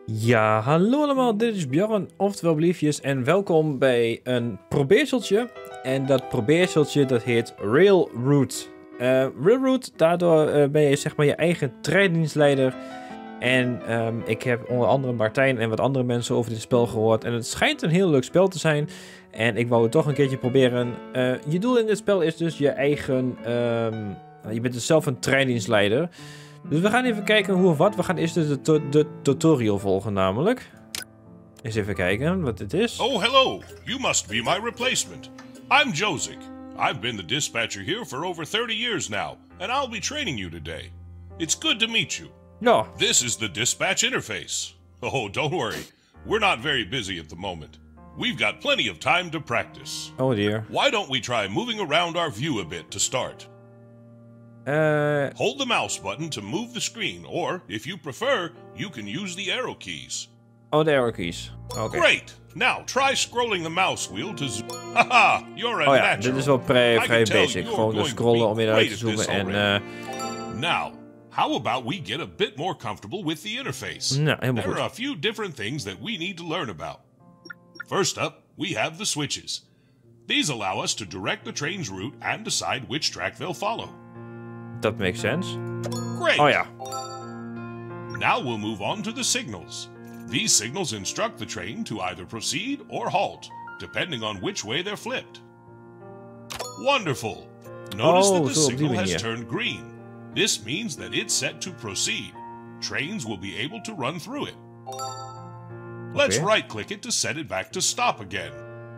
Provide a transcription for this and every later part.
Ja, hallo allemaal, dit is Bjorn, oftewel Bliefjes, en welkom bij een probeerseltje. En dat probeerseltje, dat heet Railroute. Railroute, daardoor ben je zeg maar je eigen treindienstleider. En ik heb onder andere Martijn en wat andere mensen over dit spel gehoord. En het schijnt een heel leuk spel te zijn. En ik wou het toch een keertje proberen. Je doel in dit spel is dus je eigen... je bent dus zelf een treindienstleider. Dus we gaan even kijken hoe of wat. We gaan eerst de tutorial volgen namelijk. Eens even kijken wat dit is. Oh, hello. You must be my replacement. I'm Josic. I've been the dispatcher here for over 30 years now, and I'll be training you today. It's good to meet you. Ja. This is the dispatch interface. Oh, don't worry. We're not very busy at the moment. We've got plenty of time to practice. Oh dear. Why don't we try moving around our view a bit to start? Hold the mouse button to move the screen, or, if you prefer, you can use the arrow keys. Oh, de arrow keys. Oké. Great! Now, try scrolling the mouse wheel to zoom. Haha, you're a Oh ja, natural. dit is wel vrij I can tell basic. you're Gewoon de going to scrollen be om weer great uit te at this zoomen en... already. Now, how about we get a bit more comfortable with the interface? Nou, helemaal There goed. are a few different things that we need to learn about. First up, we have the switches. These allow us to direct the train's route and decide which track they'll follow. Dat makes sense. Great! Oh ja. Now we'll move on to the signals. These signals instruct the train to either proceed or halt, depending on which way they're flipped. Wonderful! Notice that the zo op die signal has manier. turned green. This means that it's set to proceed. Trains will be able to run through it. Let's Okay. right-click it to set it back to stop again.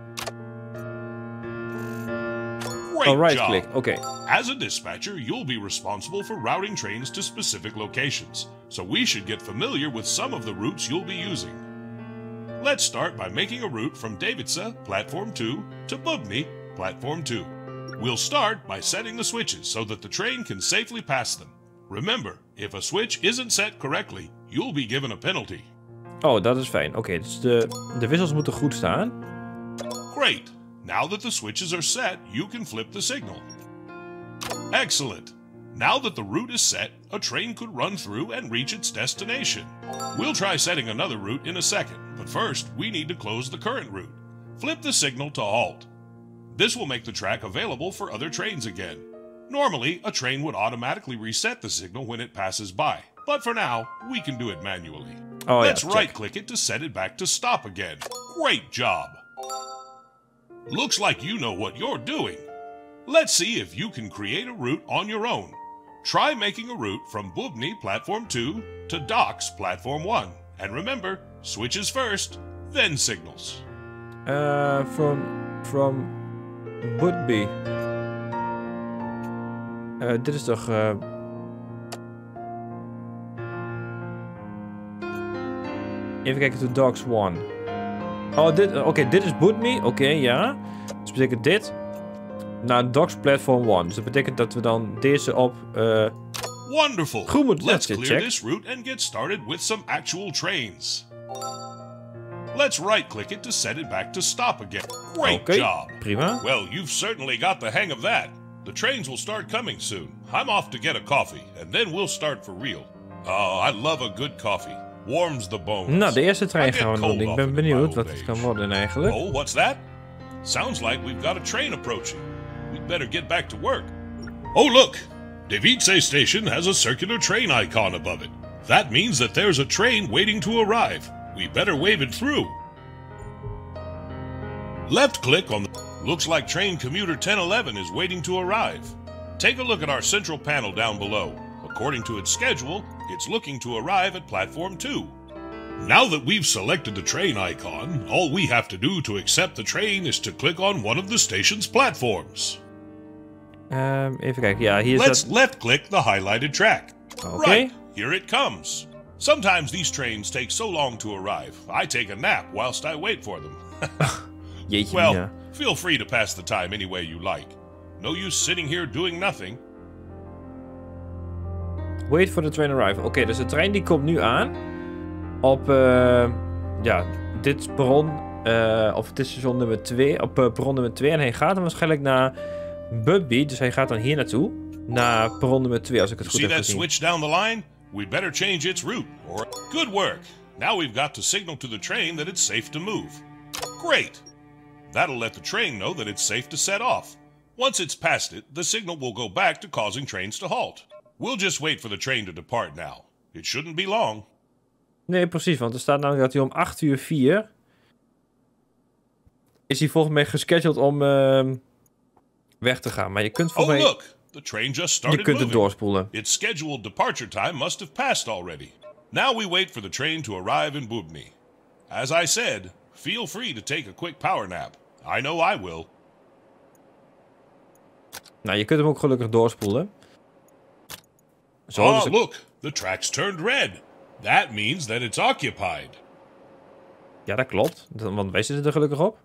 Great Oh, right job! click. Oké. As a dispatcher, you'll be responsible for routing trains to specific locations, so we should get familiar with some of the routes you'll be using. Let's start by making a route from Davidsa, Platform 2, to Bubny, Platform 2. We'll start by setting the switches so that the train can safely pass them. Remember, if a switch isn't set correctly, you'll be given a penalty. Oh, dat is fijn. Oké, dus de wissels moeten goed staan. Great! Now that the switches are set, you can flip the signal. Excellent! Now that the route is set, a train could run through and reach its destination. We'll try setting another route in a second, but first we need to close the current route. Flip the signal to halt. This will make the track available for other trains again. Normally, a train would automatically reset the signal when it passes by, but for now, we can do it manually. Oh Let's ja, check. right-click it to set it back to stop again. Great job! Looks like you know what you're doing. Let's see if you can create a route on your own. Try making a route from Bubny Platform 2 to Docks Platform 1. And remember, switches first, then signals. From Woodby. Dit is toch... Even kijken to Dogs 1. Oh, dit... Oké, dit is Woodby. Oké, ja. Dus betekent dit... Naar Dogs Platform 1. Dus dat betekent dat we dan deze op... Wonderful! Goed moeten Let's zetten, clear check. this route and get started with some actual trains. Let's right-click it to set it back to stop again. Great Oké, job! prima. Well, you've certainly got the hang of that. The trains will start coming soon. I'm off to get a coffee, and then we'll start for real. Oh, I love a good coffee. Warms the bones. Nou, de eerste I trein get gaan we cold doen. Ik ben often in my benieuwd old wat het age. kan worden eigenlijk. Oh, what's that? Sounds like we've got a train approaching. We'd better get back to work. Oh, look! Devitse Station has a circular train icon above it. That means that there's a train waiting to arrive. We better wave it through. Left click on the... Looks like train commuter 1011 is waiting to arrive. Take a look at our central panel down below. According to its schedule, it's looking to arrive at platform 2. Now that we've selected the train icon, all we have to do to accept the train is to click on one of the station's platforms. Even kijken. Ja, hier Let's staat... left click the highlighted track. Oké. Right, here it comes. Sometimes these trains take so long to arrive, I take a nap whilst I wait for them. Jeetje, Well, mina. feel free to pass the time any way you like. No use sitting here doing nothing. Wait for the train arrival. Oké, dus de trein die komt nu aan. Op, ja, dit perron. Of dit station nummer 2. Op perron nummer 2. En hij gaat dan waarschijnlijk naar Bubby. Dus hij gaat dan hier naartoe. Naar perron nummer 2, als ik het goed See heb that gezien. switch down the line? We'd better change its route. Or good work. Now we've got to signal to the train that it's safe to move. Great! That'll let the train know that it's safe to set off. Once it's past it, the signal will go back to causing trains to halt. We'll just wait for the train to depart now. It shouldn't be long. Nee, precies, want er staat namelijk dat hij om 8:04... is hij volgens mij gescheduled om weg te gaan. Maar je kunt volgens mij... look! The train just started je kunt het moving. doorspoelen. Its scheduled departure time must have passed already. Now we wait for the train to arrive in Bubny. As I said, feel free to take a quick power nap. I know I will. Nou, je kunt hem ook gelukkig doorspoelen. Zo, Ah, dus look! The track's turned red. That means that it's occupied. ja, dat klopt. Want wij zitten er gelukkig op.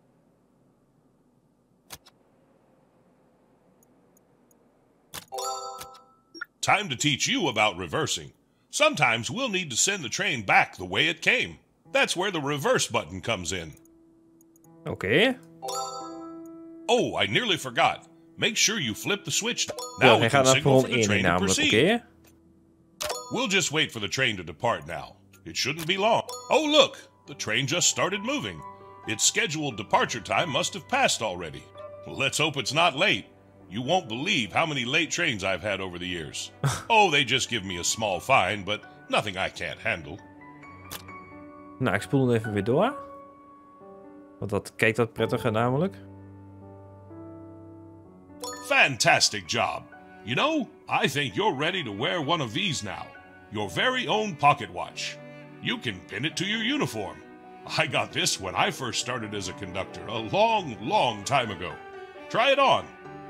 Time to teach you about reversing. Sometimes we'll need to send the train back the way it came. That's where the reverse button comes in. Oké. Oh, I nearly forgot. Make sure you flip the switch. Ja, Now we hij can gaat naar signal perron for the 1 train to namelijk, proceed. oké. We'll just wait for the train to depart now. It shouldn't be long. Oh, look! The train just started moving. Its scheduled departure time must have passed already. Let's hope it's not late. You won't believe how many late trains I've had over the years. Oh, they just give me a small fine, but nothing I can't handle. Nou, ik spoel hem even weer door. Want dat kijkt wat prettiger namelijk. Fantastic job. You know, I think you're ready to wear one of these now. Your very own pocket watch. You can pin it to your uniform. I got this when I first started as a conductor a long, long time ago. Try it on.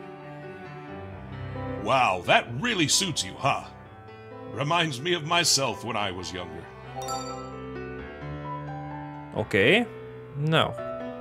Wow, that really suits you, huh? Reminds me of myself when I was younger. Oké. Nou.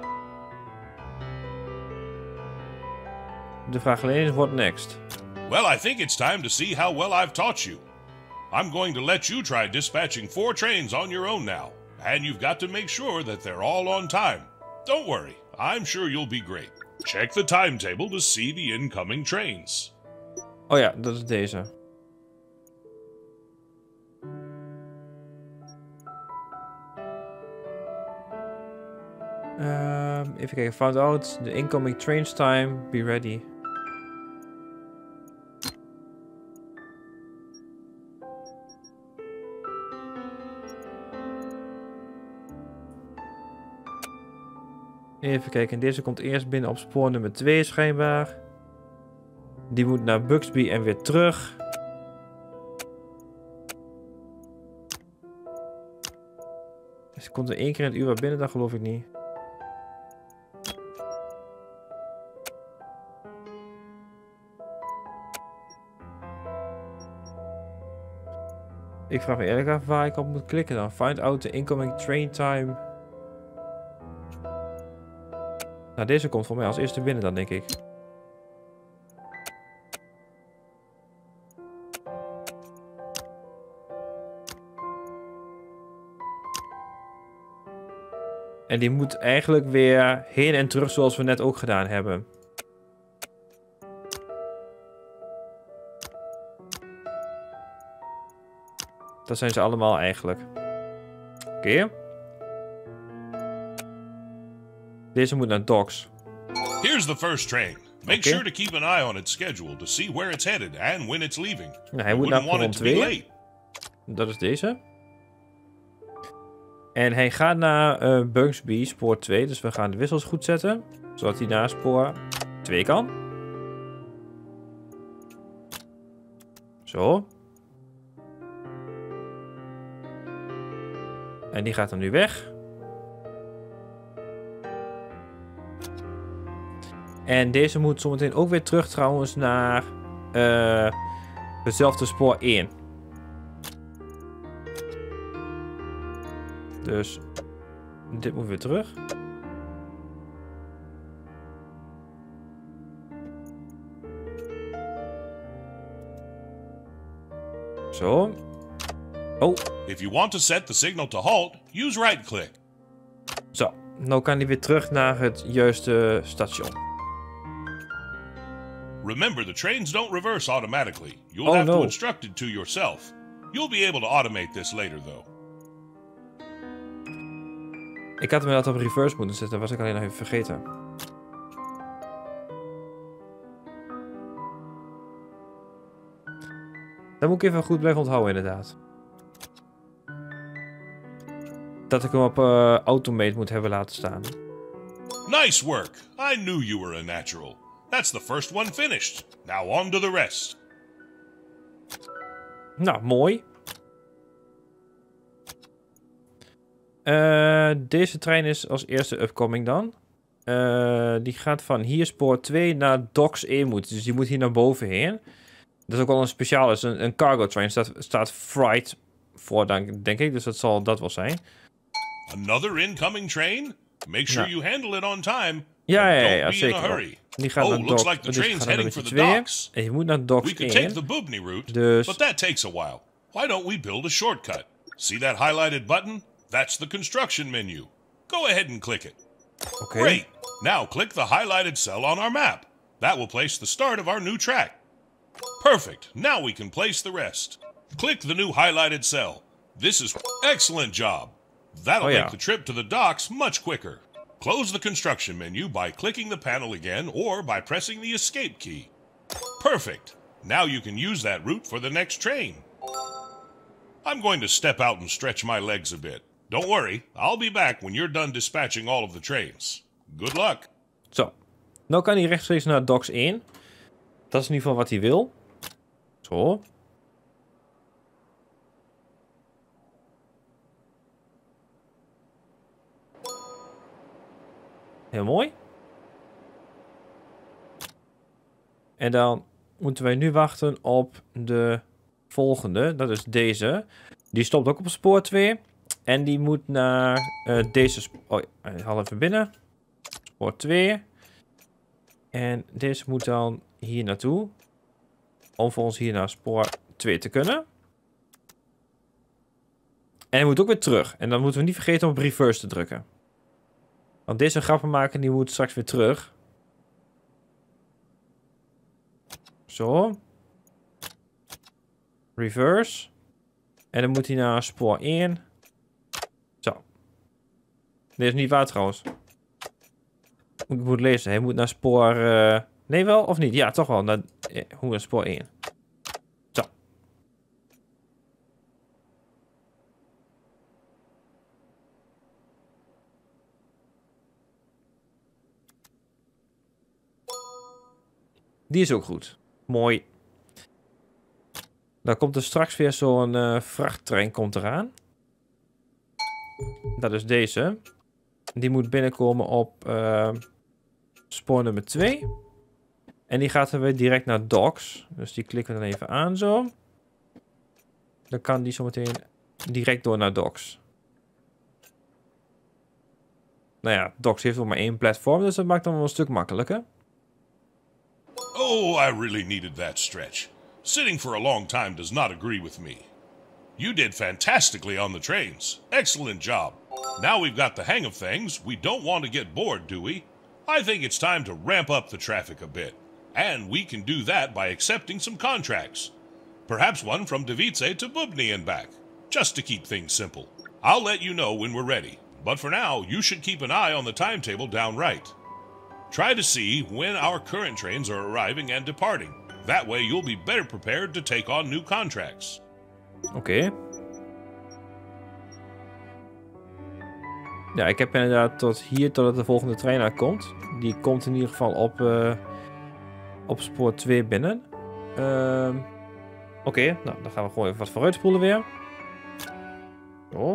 De vraag alleen is, what next? Well, I think it's time to see how well I've taught you. I'm going to let you try dispatching 4 trains on your own now. And you've got to make sure that they're all on time. Don't worry, I'm sure you'll be great. Check the timetable to see the incoming trains. Oh ja, dat is deze. Even kijken. Found out the incoming trains time. Be ready. Even kijken. Deze komt eerst binnen op spoor nummer 2 schijnbaar. Die moet naar Buxby en weer terug. Dus komt er 1 keer in het uur binnen, dat geloof ik niet. Ik vraag me eerlijk af waar ik op moet klikken dan. Find out the incoming train time. Nou, deze komt voor mij als eerste binnen dan, denk ik. En die moet eigenlijk weer heen en terug zoals we net ook gedaan hebben. Dat zijn ze allemaal eigenlijk. Oké. Deze moet naar Docks. Here's the first train. Make Okay. sure to keep an eye on its schedule to see where it's headed and when it's leaving. Nou, hij You moet naar wouldn't want perron it to be 2. late. Dat is deze. En hij gaat naar Bugsby, spoor 2. Dus we gaan de wissels goed zetten. Zodat hij naar spoor 2 kan. Zo. En die gaat dan nu weg. En deze moet zometeen ook weer terug trouwens naar hetzelfde spoor 1. Dus dit moet weer terug. Zo. Oh. If you want to set the signal to halt, use right-click. Zo. Nou kan hij weer terug naar het juiste station. Remember, the trains don't reverse automatically. You'll Oh, have no. to instruct it to yourself. You'll be able to automate this later, though. Ik had hem inderdaad op reverse moeten zetten. Dat was ik alleen nog even vergeten. Dat moet ik even goed blijven onthouden, inderdaad. Dat ik hem op automate moet hebben laten staan. Nice work! I knew you were a natural. That's the first one finished. Now on to the rest. Nou, mooi. Deze trein is als eerste upcoming dan. Die gaat van hier spoor 2 naar docks 1 moeten. Dus die moet hier naar boven heen. Dat is ook wel een speciaal, is een cargo train. Staat freight voor, denk ik. Dus dat zal dat wel zijn. Another incoming train? Make sure you handle it on time. Ja, Don't be in a zeker. hurry. Die gaat naar looks dock, like the dus train's gaat naar heading for nummer the 2. docks. En je moet naar docks We could take 1. the Bubney route, Dus but that takes a while. Why don't we build a shortcut? See that highlighted button? That's the construction menu. Go ahead and click it. oké. Great! Now click the highlighted cell on our map. That will place the start of our new track. Perfect. Now we can place the rest. Click the new highlighted cell. This is excellent job. That'll make the trip to the docks much quicker. Close the construction menu by clicking the panel again or by pressing the escape key. Perfect. Now you can use that route for the next train. I'm going to step out and stretch my legs a bit. Don't worry, I'll be back when you're done dispatching all of the trains. Good luck. Zo. Nou kan hij rechtstreeks naar docks 1. Dat is in ieder geval wat hij wil. Zo. Heel mooi. En dan moeten wij nu wachten op de volgende. Dat is deze. Die stopt ook op spoor 2. En die moet naar deze... Oh, hij haal even binnen. Spoor 2. En deze moet dan hier naartoe. Om voor ons hier naar spoor 2 te kunnen. En hij moet ook weer terug. En dan moeten we niet vergeten om op reverse te drukken. Want deze grappenmaker die moet straks weer terug. Zo. Reverse. En dan moet hij naar spoor 1. Zo. Dit is niet waar trouwens. Ik moet lezen. Hij moet naar spoor... Nee, wel of niet? Ja, toch wel. Hoe naar spoor 1. Zo. Die is ook goed. Mooi. Dan komt er straks weer zo'n vrachttrein komt eraan. Dat is deze. Die moet binnenkomen op spoor nummer 2. En die gaat dan weer direct naar docks. Dus die klikken we dan even aan zo. Dan kan die zometeen direct door naar docks. Nou ja, docks heeft ook maar 1 platform, dus dat maakt dan wel een stuk makkelijker. Oh, I really needed that stretch. Sitting for a long time does not agree with me. You did fantastically on the trains. Excellent job. Now we've got the hang of things, we don't want to get bored, do we? I think it's time to ramp up the traffic a bit. And we can do that by accepting some contracts. Perhaps one from Davitse to Bubny and back. Just to keep things simple. I'll let you know when we're ready. But for now, you should keep an eye on the timetable down right. Try to see when our current trains are arriving and departing. That way you'll be better prepared to take on new contracts. Oké. Ja, ik heb inderdaad tot hier, totdat de volgende trein aankomt. Die komt in ieder geval op spoor 2 binnen. Oké, nou, dan gaan we gewoon even wat vooruitspoelen weer. Zo.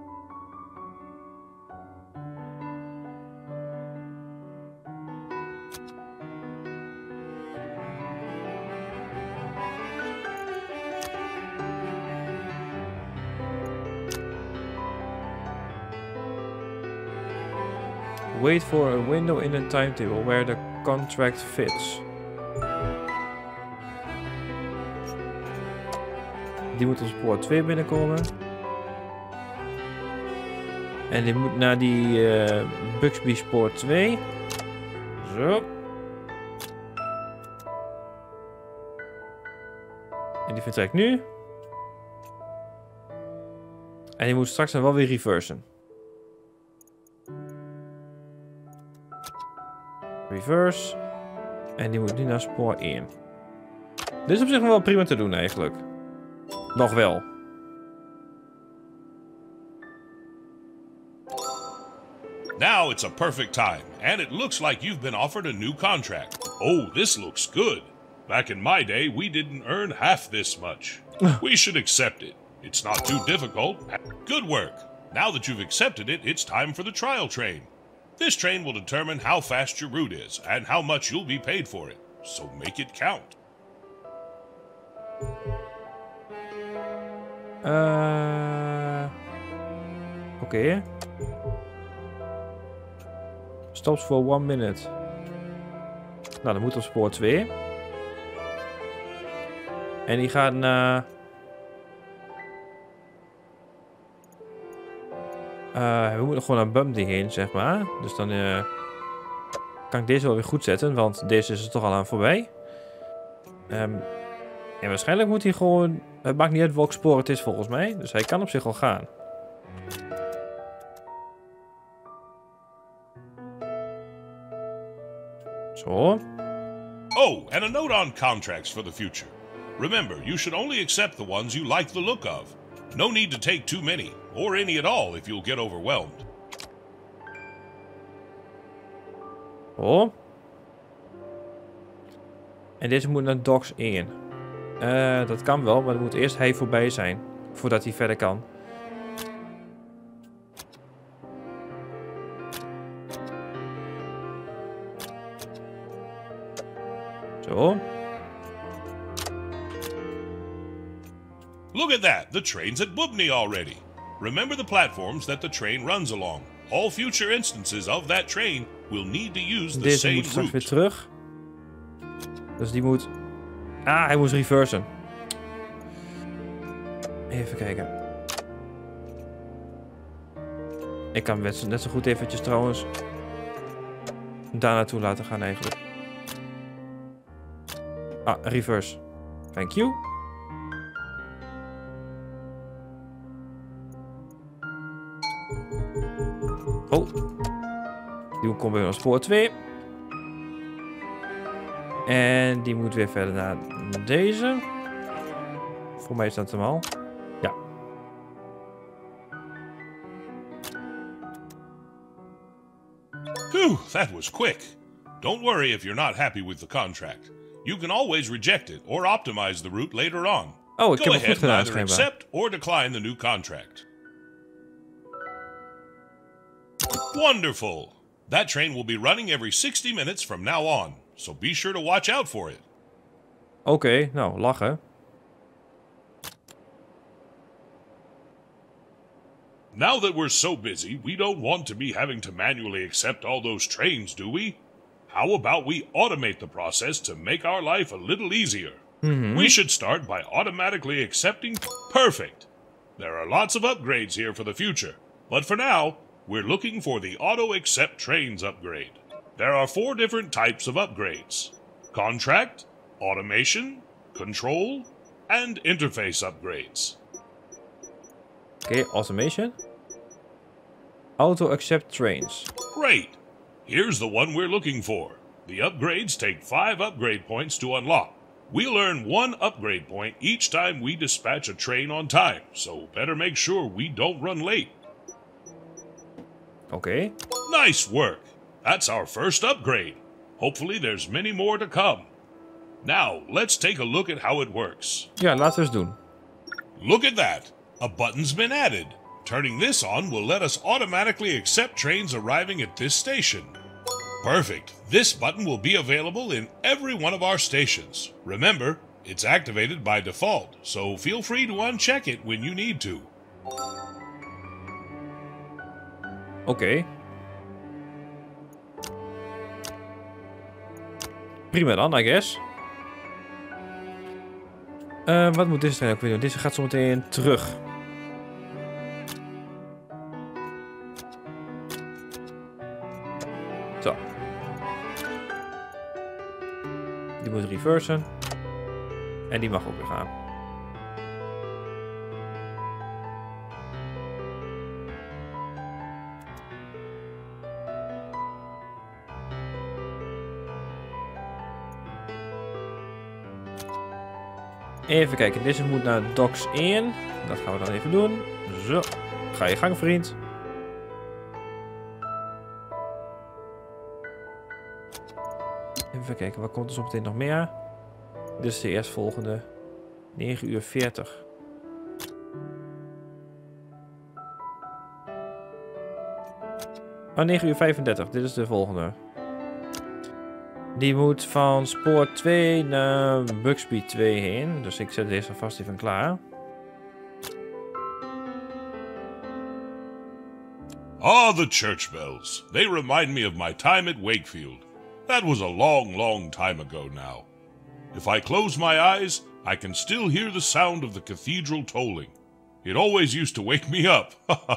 Wait for a window in the timetable where the contract fits. Die moet op spoor 2 binnenkomen. En die moet naar die Buxby spoor 2. Zo. En die vertrekt nu. En die moet straks dan wel weer reversen. Reverse. En die moet nu naar spoor 1. Dit is op zich nog wel prima te doen eigenlijk. Nog wel. Now it's a perfect time, and it looks like you've been offered a new contract. Oh, this looks good. Back in my day, we didn't earn half this much. We should accept it. It's not too difficult. Good work. Now that you've accepted it, it's time for the trial train. This train will determine how fast your route is and how much you'll be paid for it. So make it count. Oké. Stops for 1 minute. Nou, dan moet op spoor 2. En die gaat naar... we moeten gewoon naar Bumdy heen, zeg maar. Dus dan kan ik deze wel weer goed zetten, want deze is er toch al aan voorbij. En waarschijnlijk moet hij gewoon... Het maakt niet uit welk spoor het is volgens mij. Dus hij kan op zich al gaan. Zo. Oh, and a note on contracts for the future. Remember, you should only accept the ones you like the look of. No need to take too many, or any at all if you'll get overwhelmed. Oh. En deze moet naar Docks 1. Dat kan wel, maar dan moet eerst hij voorbij zijn. Voordat hij verder kan. Zo. Look at that! The train's at Bubny already. Remember the platforms that the train runs along. All future instances of that train will need to use the Deze same moet straks weer route. terug. Dus die moet... Ah, hij moest reversen. Even kijken. Ik kan net zo goed eventjes trouwens... daar naartoe laten gaan eigenlijk. Ah, reverse. Thank you. Oh. Die komt weer naar spoor 2. En die moet weer verder naar deze. Voor mij is dat hem al. Ja. Phew, that was quick. Don't worry if you're not happy with the contract. You can always reject it or optimize the route later on. Oh, ik Go heb het goed ahead and gedaan either schijnbaar. accept or decline the new contract. Wonderful! That train will be running every 60 minutes from now on, so be sure to watch out for it. Oké, nou, lachen. Now that we're so busy, we don't want to be having to manually accept all those trains, do we? How about we automate the process to make our life a little easier? We should start by automatically accepting... Perfect! There are lots of upgrades here for the future, but for now, we're looking for the Auto Accept Trains upgrade. There are 4 different types of upgrades. Contract, Automation, Control, and Interface upgrades. Oké, automation. Auto accept trains. Great! Here's the one we're looking for. The upgrades take 5 upgrade points to unlock. We'll earn 1 upgrade point each time we dispatch a train on time, so better make sure we don't run late. Oké. Nice work! That's our first upgrade. Hopefully there's many more to come. Now, let's take a look at how it works. Ja, laten we eens doen. Look at that! A button's been added. Turning this on will let us automatically accept trains arriving at this station. Perfect. This button will be available in every one of our stations. Remember, it's activated by default, so feel free to uncheck it when you need to. Oké. Prima dan, I guess. Wat moet deze trein ook weer doen? Deze gaat zo meteen terug. Zo. Die moet reversen. En die mag ook weer gaan. Even kijken, deze moet naar docks 1. Dat gaan we dan even doen. Zo, ga je gang, vriend. Even kijken, wat komt er zo meteen nog meer? Dit is de eerstvolgende. 9:40. Oh, 9:35. Dit is de volgende. Die moet van spoor 2 naar Bugsby 2 heen. Dus ik zet deze alvast even klaar. Ah, the church bells. They remind me of my time at Wakefield. That was a long, long time ago now. If I close my eyes, I can still hear the sound of the cathedral tolling. It always used to wake me up.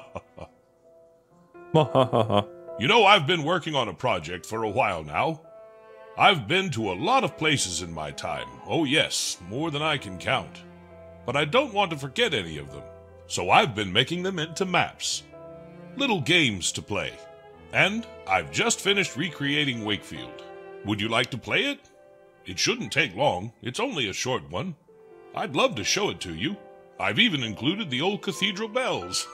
You know, I've been working on a project for a while now. I've been to a lot of places in my time. Oh yes, more than I can count. But I don't want to forget any of them. So I've been making them into maps. Little games to play. And I've just finished recreating Wakefield. Would you like to play it? It shouldn't take long. It's only a short one. I'd love to show it to you. I've even included the old cathedral bells.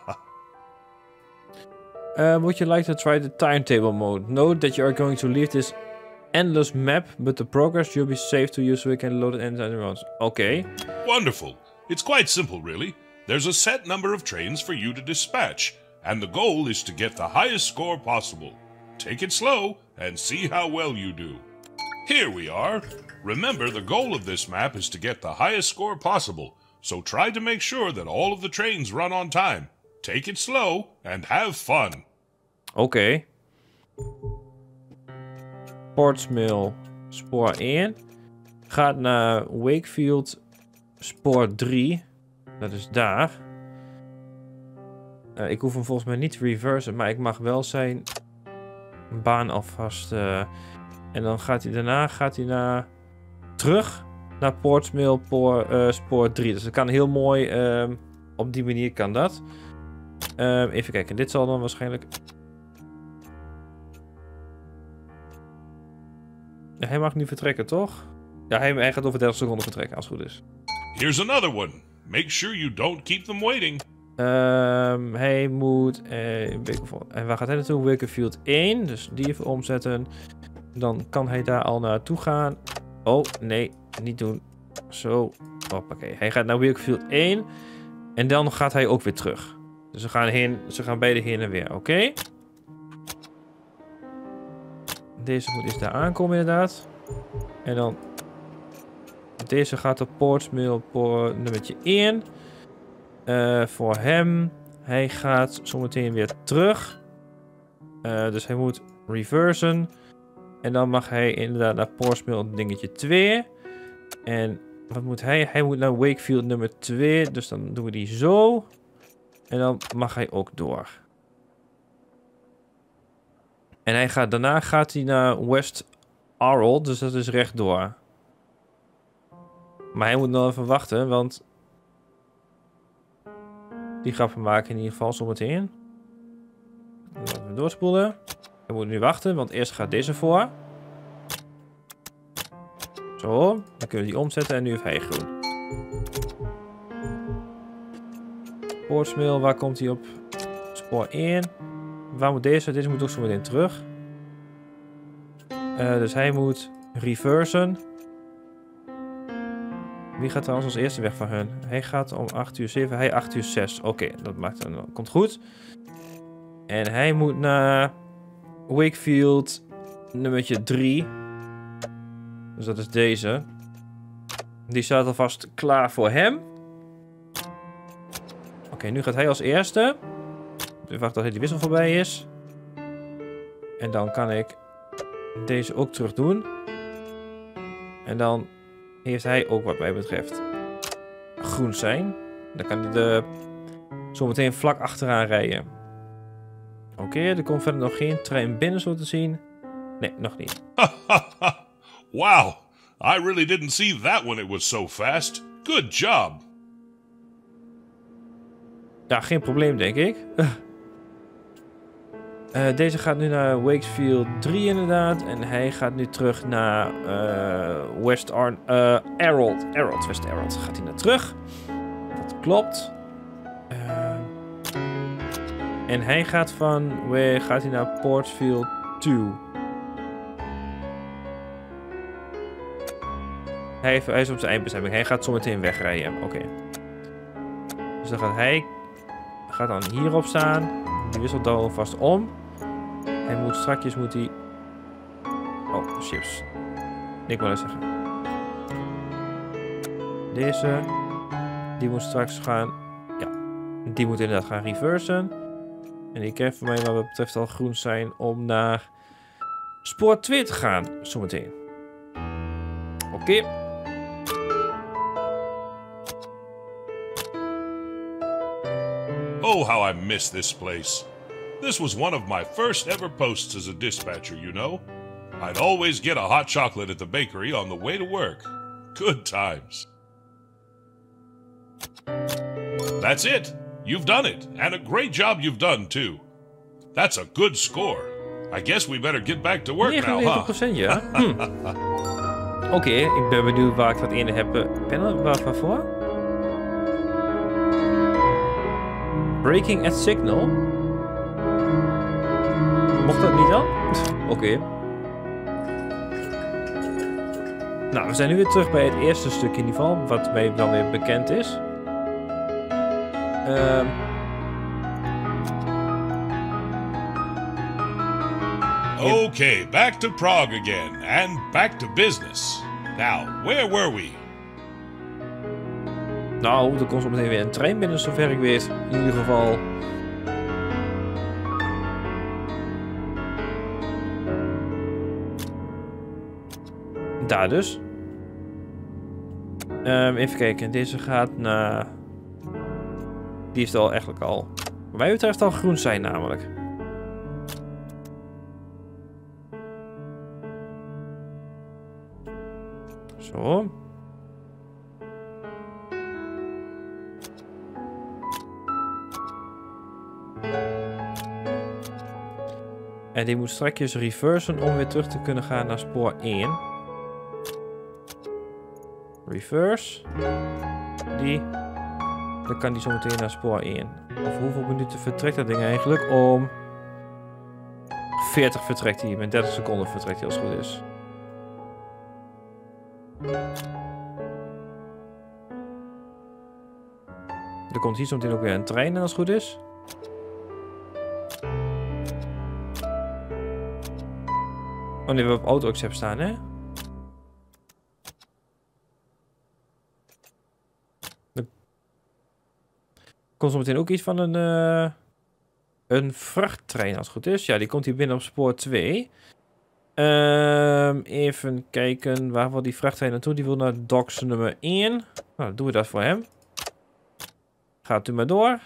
Would you like to try the timetable mode? Note that you are going to leave this endless map, but the progress you'll be safe to use so we can load it anytime once. Okay. Wonderful. It's quite simple, really. There's a set number of trains for you to dispatch, and the goal is to get the highest score possible. Take it slow and see how well you do. Here we are. Remember, the goal of this map is to get the highest score possible, so try to make sure that all of the trains run on time. Take it slow and have fun. Oké. Portsmill, spoor 1. Gaat naar Wakefield, spoor 3. Dat is daar. Ik hoef hem volgens mij niet te reversen, maar ik mag wel zijn baan alvast... en dan gaat hij daarna naar terug naar Portsmill spoor 3. Dus dat kan heel mooi, op die manier kan dat. Even kijken, dit zal dan waarschijnlijk... Ja, hij mag nu vertrekken, toch? Ja, hij gaat over 30 seconden vertrekken, als het goed is. Here's another one. Make sure you don't keep them waiting. Hij moet... en waar gaat hij naartoe? Wakefield 1. Dus die even omzetten. Dan kan hij daar al naartoe gaan. Oh, nee. Niet doen. Zo. Hoppakee. Hij gaat naar Wakefield 1. En dan gaat hij ook weer terug. Dus ze gaan beide heen en weer. Oké. Deze moet eens daar aankomen inderdaad. En dan... Deze gaat op Portsmill nummertje 1. Voor hem. Hij gaat zometeen weer terug. Dus hij moet reversen. En dan mag hij inderdaad naar Portsmill dingetje 2. En wat moet hij? Hij moet naar Wakefield nummer 2. Dus dan doen we die zo. En dan mag hij ook door. En daarna gaat hij naar West Arroll. Dus dat is rechtdoor. Maar hij moet nog even wachten, want... Die grappen maken in ieder geval zometeen. Laten we doorspoelen. Hij moet nu wachten, want eerst gaat deze voor. Zo, dan kunnen we die omzetten en nu heeft hij groen. Portsmill, waar komt hij op? Spoor 1. Waar moet deze? Deze moet ook zo meteen terug. Dus hij moet reversen. Wie gaat trouwens als eerste weg van hun? Hij gaat om 8:07, hij 8:06. Oké, dat komt goed. En hij moet naar Wakefield nummertje 3. Dus dat is deze. Die staat alvast klaar voor hem. Oké, nu gaat hij als eerste. Even wachten tot die wissel voorbij is. En dan kan ik deze ook terug doen. En dan heeft hij ook wat mij betreft groen zijn. Dan kan hij zo meteen vlak achteraan rijden. Oké, er komt verder nog geen trein binnen zo te zien. Nee, nog niet. Wow, I really didn't see that when it was so fast. Good job. Ja, geen probleem denk ik. Deze gaat nu naar Wakefield 3 inderdaad. En hij gaat nu terug naar West Arrold. West Arrold gaat hij naar terug. Dat klopt. En hij gaat gaat hij naar Portsfield 2. Hij is op zijn eindbestemming. Hij gaat zo meteen wegrijden. Oké. Dus dan gaat dan hierop staan. Die wisselt dan alvast om. Hij moet strakjes Oh, chips. Ik wil het zeggen. Deze. Die moet straks gaan. Ja. Die moet inderdaad gaan reversen. En die kan voor mij wat betreft al groen zijn om naar spoor 2 te gaan. Zometeen. Oké. Oh, how I miss this place. This was one of my first ever posts as a dispatcher, you know. I'd always get a hot chocolate at the bakery on the way to work. Good times. That's it. You've done it, and a great job you've done, too. That's a good score. I guess we better get back to work now, huh? 99%, ja. Oké, ik ben benieuwd waar ik dat in heb. Waarvoor? Breaking at signal? Mocht dat niet dan? Oké. Nou, we zijn nu weer terug bij het eerste stuk in ieder geval, wat mij dan weer bekend is. Okay, back to Prague again, and back to business. Now, where were we? Nou, er komt zo meteen weer een trein binnen, zover ik weet. In ieder geval. Daar dus. Even kijken, deze gaat naar... Die is al eigenlijk al... Wat mij betreft al groen zijn namelijk. Zo. En die moet strakjes reversen om weer terug te kunnen gaan naar spoor 1. Reverse. Dan kan die zo meteen naar spoor 1. Of hoeveel minuten vertrekt dat ding eigenlijk? Om 40 vertrekt hij. Met 30 seconden vertrekt hij als het goed is. Er komt hier zo meteen ook weer een trein als het goed is. Oh nee, we hebben op auto-accept staan, hè? Er komt zo meteen ook iets van een vrachttrein als het goed is. Ja, die komt hier binnen op spoor 2. Even kijken, waar wil die vrachttrein naartoe? Die wil naar docks nummer 1. Nou, dan doen we dat voor hem. Gaat u maar door.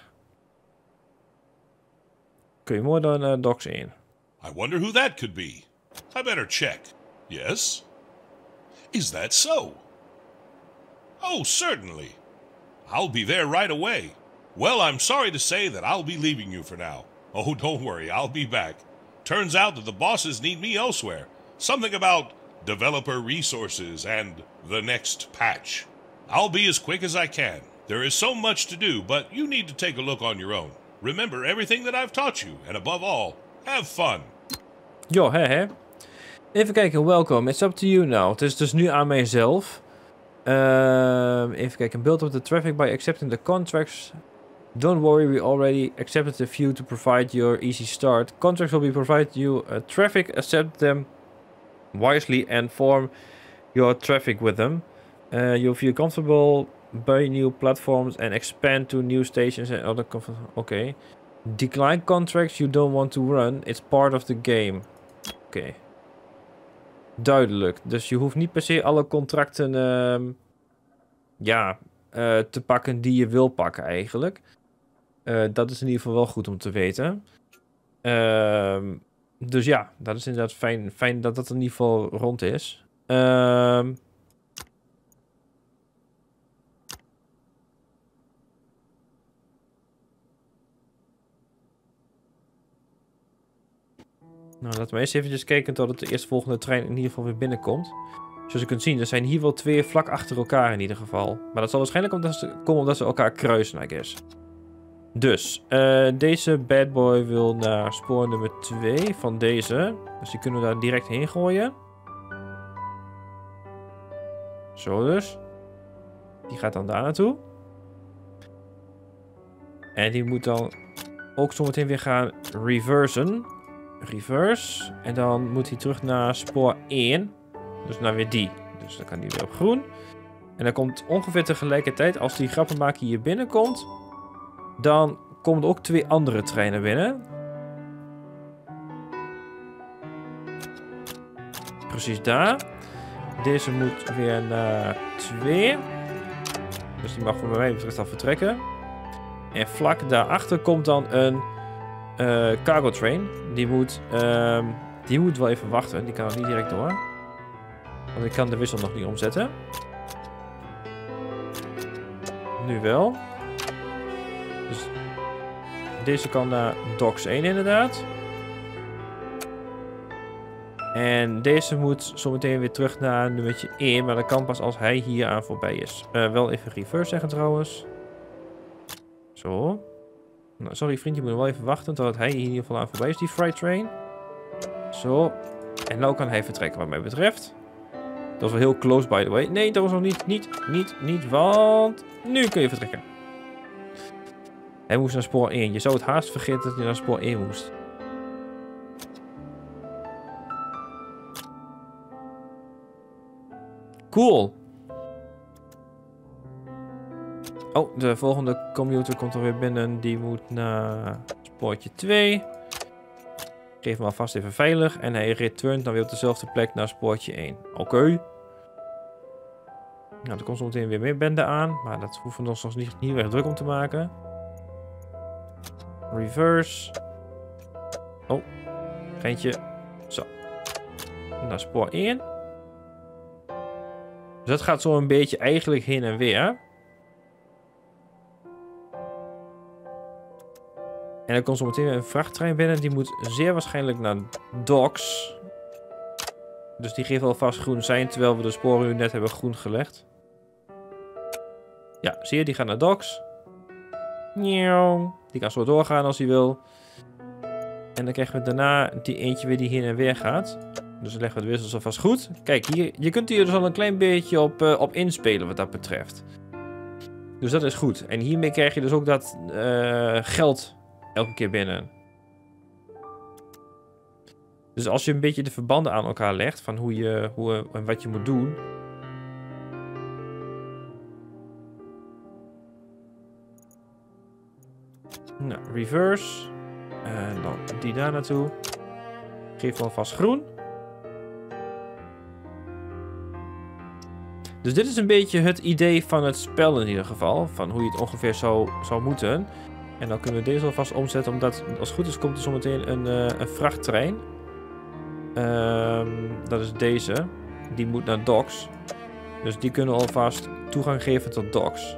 Kun je mooi door naar docks 1. I wonder who that could be. I better check. Yes? Is that so? Oh, certainly. I'll be there right away. Well, I'm sorry to say that I'll be leaving you for now. Oh, don't worry, I'll be back. Turns out that the bosses need me elsewhere. Something about developer resources and the next patch. I'll be as quick as I can. There is so much to do, but you need to take a look on your own. Remember everything that I've taught you, and above all, have fun. Jo, hè. Even kijken, welcome. It's up to you now. Het is dus nu aan mijzelf. Even kijken, build up the traffic by accepting the contracts. Don't worry, we already accepted a few to provide your easy start. Contracts will be provided you traffic, accept them wisely and form your traffic with them. You'll feel comfortable, buy new platforms and expand to new stations and other... Okay. Decline contracts you don't want to run. It's part of the game. Oké. Duidelijk. Dus je hoeft niet per se alle contracten te pakken die je wil pakken eigenlijk. Dat is in ieder geval wel goed om te weten. Dus ja, dat is inderdaad fijn dat dat in ieder geval rond is. Nou, laten we eerst even kijken tot de eerstvolgende trein in ieder geval weer binnenkomt. Zoals je kunt zien, er zijn hier wel 2 vlak achter elkaar in ieder geval. Maar dat zal waarschijnlijk komen omdat ze elkaar kruisen, I guess. Dus, deze bad boy wil naar spoor nummer 2 van deze. Dus die kunnen we daar direct heen gooien. Zo dus. Die gaat dan daar naartoe. En die moet dan ook zometeen weer gaan reversen. Reverse. En dan moet hij terug naar spoor 1. Dus naar weer die. Dus dan kan hij weer op groen. En dan komt ongeveer tegelijkertijd, als die grappenmaker hier binnenkomt, dan komen er ook 2 andere treinen binnen. Precies daar. Deze moet weer naar 2. Dus die mag voor mij betreft al vertrekken. En vlak daarachter komt dan een cargo train. Die moet wel even wachten. Die kan nog niet direct door. Want ik kan de wissel nog niet omzetten. Nu wel. Dus deze kan naar docks 1 inderdaad. En deze moet zometeen weer terug naar nummertje 1. Maar dat kan pas als hij hier aan voorbij is. Wel even reverse zeggen trouwens. Zo. Nou, sorry vriend, je moet wel even wachten totdat hij hier in ieder geval aan voorbij is, die freight train. Zo. En nou kan hij vertrekken wat mij betreft. Dat was wel heel close by the way. Nee, dat was nog niet, want nu kun je vertrekken. Hij moest naar spoor 1. Je zou het haast vergeten dat hij naar spoor 1 moest. Cool. Oh, de volgende commuter komt er weer binnen. Die moet naar spoortje 2. Geef hem alvast even veilig. En hij returnt dan weer op dezelfde plek naar spoortje 1. Oké. Nou, er komt zo meteen weer meer bende aan. Maar dat hoeven we ons niet erg druk om te maken. Reverse. Oh. Geintje. Zo. Naar spoor 1. Dus dat gaat zo een beetje eigenlijk heen en weer. En dan komt zo meteen weer een vrachttrein binnen. Die moet zeer waarschijnlijk naar docks. Dus die geeft alvast groen zijn. Terwijl we de sporen nu net hebben groen gelegd. Ja, zie je? Die gaat naar docks. Die kan zo doorgaan als hij wil. En dan krijgen we daarna die eentje weer die heen en weer gaat. Dus dan leggen we de wissels alvast goed. Kijk, hier, je kunt hier dus al een klein beetje op inspelen wat dat betreft. Dus dat is goed. En hiermee krijg je dus ook dat geld elke keer binnen. Dus als je een beetje de verbanden aan elkaar legt van hoe en wat je moet doen. Nou, reverse. En dan die daar naartoe. Geef hem alvast groen. Dus dit is een beetje het idee van het spel in ieder geval. Van hoe je het ongeveer zou moeten. En dan kunnen we deze alvast omzetten. Omdat als het goed is komt er zometeen een vrachttrein. Dat is deze. Die moet naar docks. Dus die kunnen alvast toegang geven tot docks.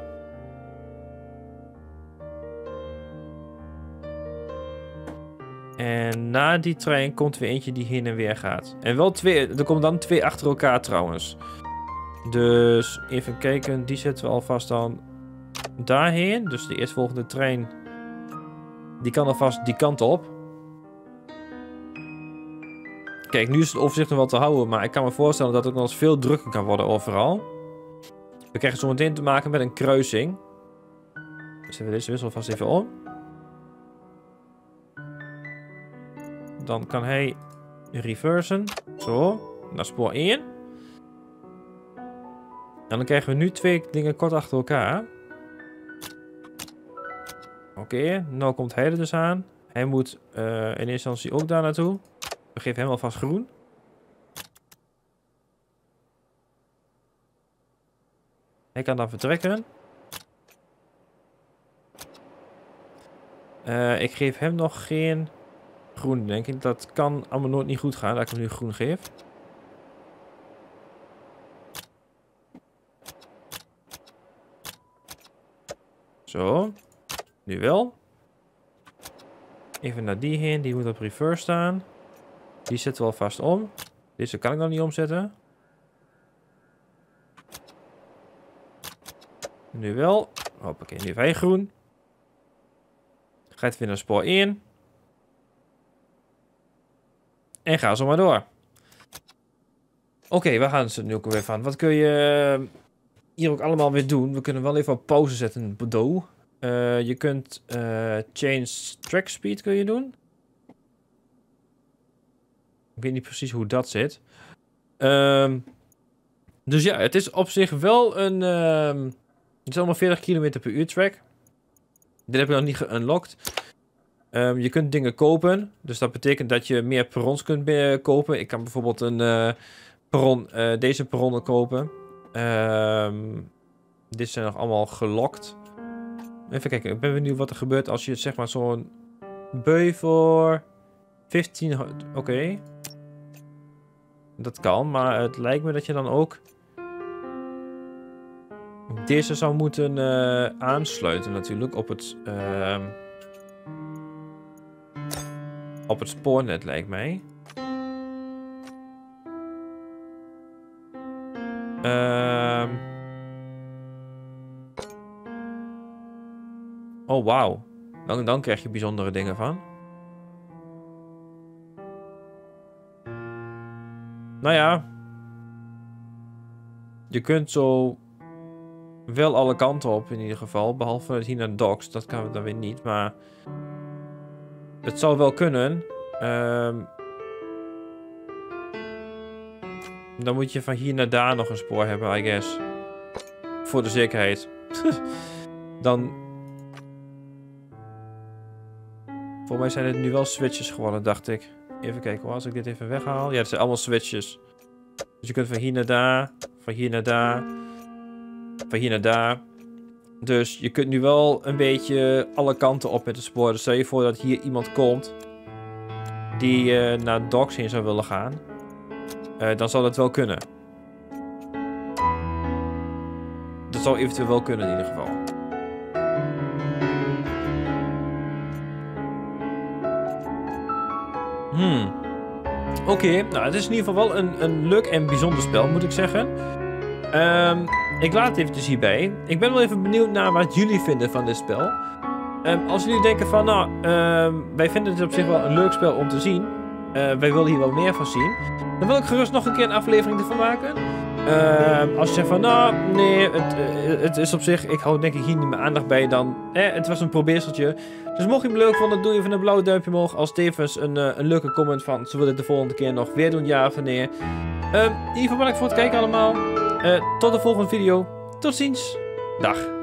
En na die trein komt weer eentje die heen en weer gaat. En wel 2. Er komen dan 2 achter elkaar trouwens. Dus even kijken. Die zetten we alvast dan daarheen. Dus de eerstvolgende trein. Die kan alvast die kant op. Kijk, nu is het overzicht nog wel te houden. Maar ik kan me voorstellen dat het nog eens veel drukker kan worden overal. We krijgen zo meteen te maken met een kruising. Dus zetten we deze wissel vast even om. Dan kan hij reversen. Zo. Naar spoor 1. En dan krijgen we nu 2 dingen kort achter elkaar. Oké, nou komt hij er dus aan. Hij moet in eerste instantie ook daar naartoe. We geven hem alvast groen. Hij kan dan vertrekken. Ik geef hem nog geen groen, denk ik. Dat kan allemaal nooit niet goed gaan, dat ik hem nu groen geef. Zo. Nu wel. Even naar die heen. Die moet op reverse staan. Die zetten we alvast om. Deze kan ik nog niet omzetten. Nu wel. Hoppakee, nu wij groen. Gaat weer naar spoor 1. En ga zo maar door. Oké, waar gaan ze nu ook weer van? Wat kun je hier ook allemaal weer doen? We kunnen wel even op pauze zetten in Bordeaux. Je kunt change track speed kun je doen. Ik weet niet precies hoe dat zit. Dus ja, het is op zich wel een... het is allemaal 40 km per uur track. Dit heb ik nog niet geunlocked. Je kunt dingen kopen. Dus dat betekent dat je meer perrons kunt kopen. Ik kan bijvoorbeeld een perron, deze perronnen kopen. Dit zijn nog allemaal gelokt. Even kijken, ik ben benieuwd wat er gebeurt als je zeg maar zo'n bui voor 15... Oké. Dat kan, maar het lijkt me dat je dan ook deze zou moeten aansluiten natuurlijk op het spoornet, lijkt mij. Oh, wauw. Dan krijg je bijzondere dingen van. Nou ja. Je kunt zo wel alle kanten op in ieder geval. Behalve vanuit hier naar docks. Dat kan dan weer niet. Maar het zou wel kunnen. Dan moet je van hier naar daar nog een spoor hebben, I guess. Voor de zekerheid. Dan... Voor mij zijn het nu wel switches geworden, dacht ik. Even kijken hoor, als ik dit even weghaal. Ja, het zijn allemaal switches. Dus je kunt van hier naar daar. Van hier naar daar. Van hier naar daar. Dus je kunt nu wel een beetje alle kanten op met de spoor. Dus stel je voor dat hier iemand komt die naar docks heen zou willen gaan. Dan zou dat wel kunnen. Dat zou eventueel wel kunnen in ieder geval. Oké, nou het is in ieder geval wel een leuk en bijzonder spel, moet ik zeggen. Ik laat het eventjes hierbij. Ik ben wel even benieuwd naar wat jullie vinden van dit spel. Als jullie denken van, nou, wij vinden het op zich wel een leuk spel om te zien. Wij willen hier wel meer van zien. Dan wil ik gerust nog een keer een aflevering ervan maken. Als je zegt van, nou, nee, het is op zich, ik hou denk ik hier niet meer aandacht bij dan. Het was een probeerseltje. Dus mocht je hem leuk vonden, doe even een blauw duimpje omhoog. Als tevens een leuke comment van, zullen we dit de volgende keer nog weer doen, ja of nee. In ieder geval bedankt voor het kijken allemaal. Tot de volgende video. Tot ziens. Dag.